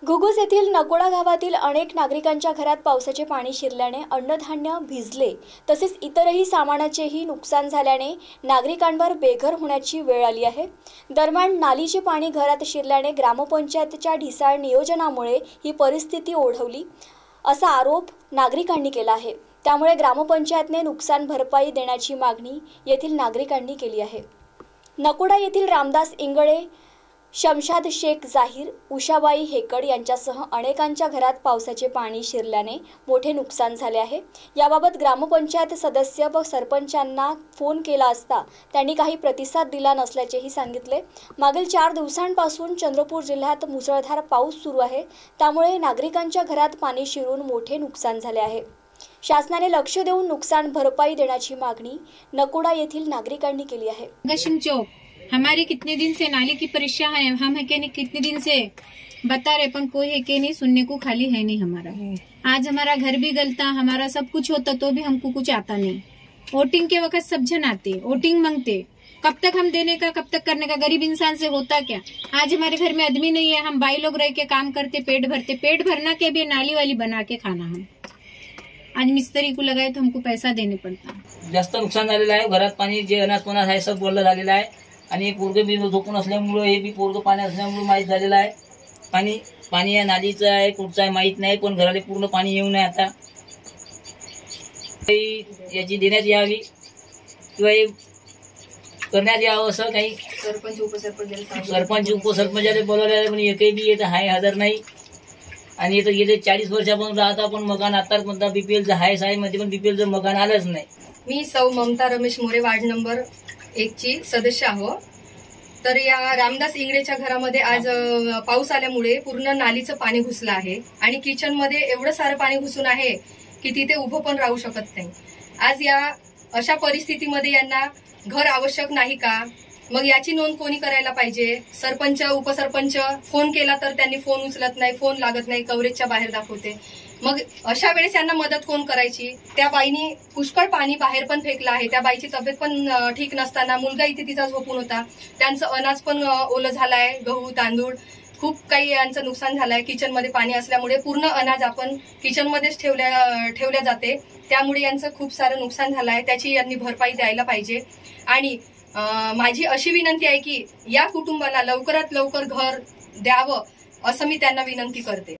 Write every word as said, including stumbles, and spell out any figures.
घुगुस येथील नकोडा गावातील अनेक नागरिकांच्या घरात पावसाचे पाणी शिरल्याने अन्नधान्य भिजले तसेच इतरही सामानाचेही नुकसान झाल्याने नागरिकांवर बेघर होण्याची वेळ आली आहे। दरम्यान नालीचे पाणी घरात शिरल्याने ग्रामपंचायतच्या ढिसाळ नियोजनामुळे ही परिस्थिती ओढवली असा आरोप नागरिकांनी केला आहे। त्यामुळे ग्रामपंचायतने नुकसान भरपाई देण्याची मागणी येथील नागरिकांनी केली आहे। नकोडा येथील रामदास इंगळे, शमशाद शेख जाहीर, उषाबाई हेकड यांच्यासह अनेकांच्या घरात पावसाचे पाणी शिरल्याने मोठे नुकसान झाले आहे। याबाबत ग्रामपंचायत सदस्य व सरपंचांना फोन केला असता त्यांनी काही प्रतिसाद दिला नसल्याचेही सांगितले। मागील चार दिवसांपासून चंद्रपूर जिल्ह्यात मुसळधार पाऊस सुरू आहे, त्यामुळे नागरिकांच्या घरात पाणी शिरून मोठे नुकसान झाले आहे। शासनाने लक्ष देऊन नुकसान भरपाई देण्याची मागणी नकोडा येथील नागरिकांनी केली आहे। गशिम चौक हमारी कितने दिन से नाली की परेशान है, हम है के नहीं कितने दिन से बता रहे पर कोई है के नहीं सुनने को खाली है नहीं हमारा। आज हमारा घर भी गलता, हमारा सब कुछ होता तो भी हमको कुछ आता नहीं। वोटिंग के वक्त सब जन आते, वोटिंग मांगते, कब तक हम देने का, कब तक करने का, गरीब इंसान से होता क्या। आज हमारे घर में आदमी नहीं है, हम बाई लोग रह के काम करते, पेट भरते, पेट भरना के भी नाली वाली बना के खाना। हम आज मिस्त्री को लगाए तो हमको पैसा देने पड़ता। जास्त नुकसान झालेलं आहे। घरात पाणी जे अनाज पनाज आहे सब बोललं झालेलं आहे आणि पोरगं बी झोपून असल्यामुळे हे बी पोरगं पाणी असल्यामुळे माहीत झालेलं आहे। पाणी पाणी या नालीचं आहे कुठचं आहे माहीत नाही, पण घराला पूर्ण पाणी येऊ नये। आता याची देण्यात यावी किंवा करण्यात यावं असं काही सरपंच उपसरपंच सरपंच उपसरपंचाला बोलवले पण एकही बी येत आहे हजर नाही। आणि इथं गेले चाळीस वर्षापासून राहता पण मकान आतापर्यंत बीपीएलचं आहे शाळेमध्ये पण बीपीएलचं मकान आलंच नाही। मी सौ ममता रमेश मोरे, वार्ड नंबर एक ची सदस्य आहो। तर या रामदास इंगळेच्या घरामध्ये आज पाऊस आल्यामुळे पूर्ण नालीचं पाणी घुसलं आहे आणि किचन मध्ये एवढं सारं पाणी घुसून आहे की तिथे उभं पण राहू शकत नाही। आज या अशा परिस्थितीमध्ये यांना घर आवश्यक नाही का? मग याची नोंद कोणी करायला पाहिजे? सरपंच उपसरपंच फोन केला तर त्यांनी फोन उचलत नाही, फोन लागत नाही, कव्हरेजच्या बाहेर दाखवते। मग अशा वेळेस यांना मदत कोण करायची? त्या बाईनी पुष्कळ पाणी बाहेर पण फेकलं आहे। त्या बाईची तब्येत पण ठीक नसताना मुलगा इथे तिचा झोपून होता, त्यांचं अनाज पण ओलं झालंय, गहू तांदूळ खूप काही यांचं नुकसान झालंय। किचनमध्ये पाणी असल्यामुळे पूर्ण अनाज आपण किचनमध्येच ठेवल्या ठेवल्या जाते, त्यामुळे यांचं खूप सारं नुकसान झालंय। त्याची यांनी भरपाई द्यायला पाहिजे। आणि माझी अशी विनंती आहे की या कुटुंबाला लवकरात लवकर घर द्यावं असं मी त्यांना विनंती करते।